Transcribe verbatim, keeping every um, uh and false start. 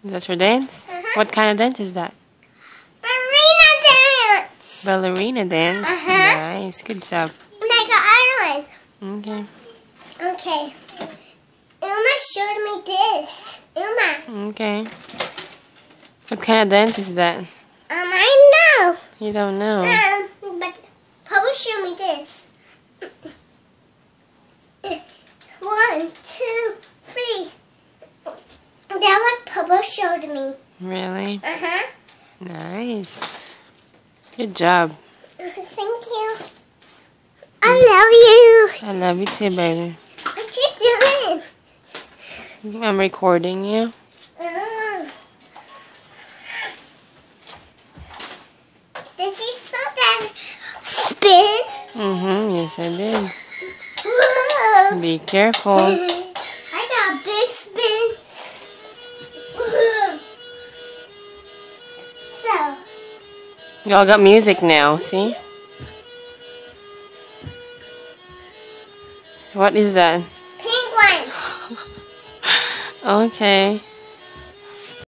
Is that your dance? Uh-huh. What kind of dance is that? Ballerina dance. Ballerina dance? Uh-huh. Nice. Good job. Like an island. Okay. Okay. Uma showed me this. Uma. Okay. What kind of dance is that? Um, I know. You don't know. Um, but Papa showed me this. One, two, three. That what Papa showed me. Really? Uh-huh. Nice. Good job. Thank you. I love you. I love you too, baby. What you doing? I'm recording you. Uh, did you saw that spin? Mm-hmm. Yes, I did. Whoa. Be careful. I got a big spin. Whoa. So, Y'all got music now, see? What is that? penguin. Okay.